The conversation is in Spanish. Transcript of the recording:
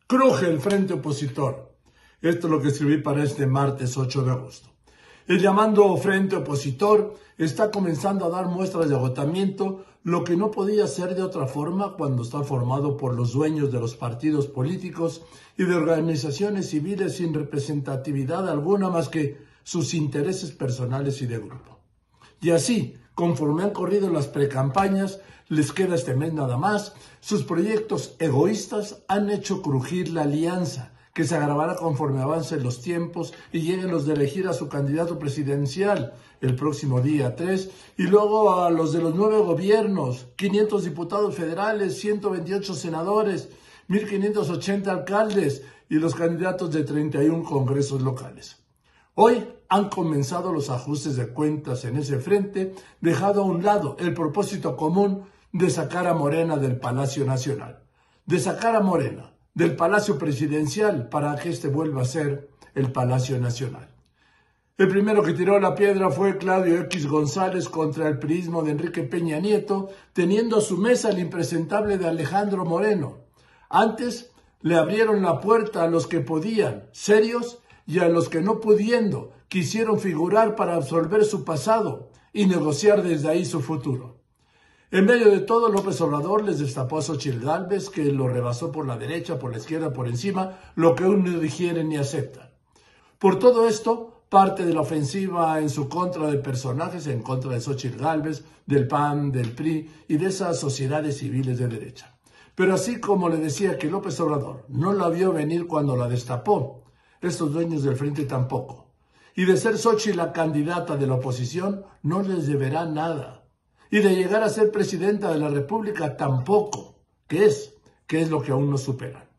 Cruje el frente opositor. Esto es lo que escribí para este martes 8 de agosto. El llamado frente opositor está comenzando a dar muestras de agotamiento, lo que no podía ser de otra forma cuando está formado por los dueños de los partidos políticos y de organizaciones civiles sin representatividad alguna más que sus intereses personales y de grupo. Y así, conforme han corrido las precampañas, les queda este mes nada más, sus proyectos egoístas han hecho crujir la alianza, que se agravará conforme avancen los tiempos y lleguen los de elegir a su candidato presidencial el próximo día 3, y luego a los de los 9 gobiernos, 500 diputados federales, 128 senadores, 1.580 alcaldes y los candidatos de 31 congresos locales. Hoy han comenzado los ajustes de cuentas en ese frente, dejado a un lado el propósito común de sacar a Morena del Palacio Nacional, de sacar a Morena del Palacio Presidencial para que este vuelva a ser el Palacio Nacional. El primero que tiró la piedra fue Claudio X González contra el priismo de Enrique Peña Nieto, teniendo a su mesa el impresentable de Alejandro Moreno. Antes le abrieron la puerta a los que podían, serios, y a los que no pudiendo, quisieron figurar para absolver su pasado y negociar desde ahí su futuro. En medio de todo, López Obrador les destapó a Xochitl Gálvez, que lo rebasó por la derecha, por la izquierda, por encima, lo que aún no digieren ni aceptan. Por todo esto, parte de la ofensiva en su contra de personajes, en contra de Xochitl Gálvez, del PAN, del PRI y de esas sociedades civiles de derecha. Pero así como le decía que López Obrador no la vio venir cuando la destapó, estos dueños del frente tampoco. Y de ser Xochitl la candidata de la oposición, no les deberá nada. Y de llegar a ser presidenta de la República tampoco, que es lo que aún no superan.